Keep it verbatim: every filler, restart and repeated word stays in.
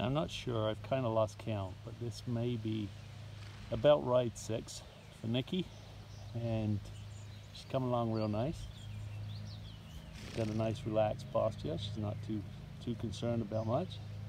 I'm not sure, I've kind of lost count, but this may be about right six for Nikie, and she's coming along real nice. Got a nice relaxed posture. She's not too too concerned about much.